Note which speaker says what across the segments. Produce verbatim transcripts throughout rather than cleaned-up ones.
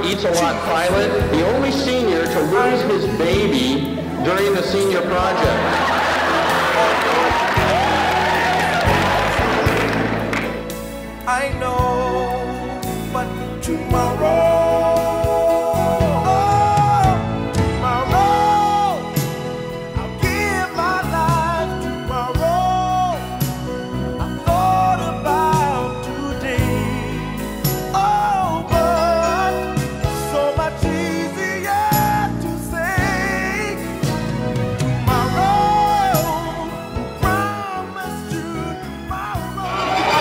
Speaker 1: Eats-A-Lot pilot, the only senior to lose his baby during the senior project.
Speaker 2: I know, but tomorrow, oh, tomorrow, I'll give my life tomorrow. I thought about today, oh, but so much easier to say. Tomorrow, promise you tomorrow.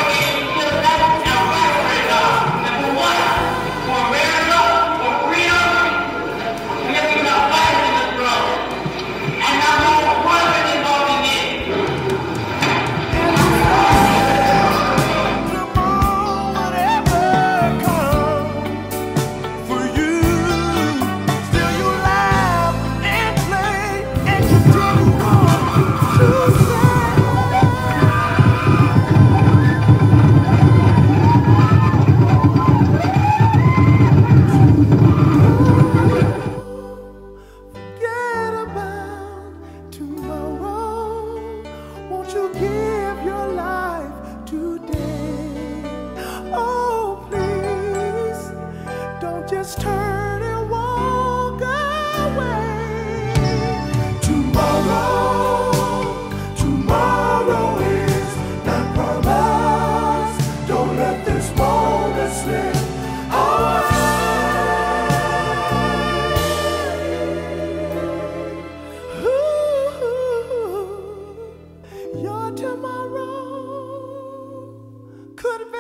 Speaker 2: You give your life today. Oh, please, don't just turn and walk away. Tomorrow, tomorrow is not promised. Don't let this moment slip away. Your tomorrow could be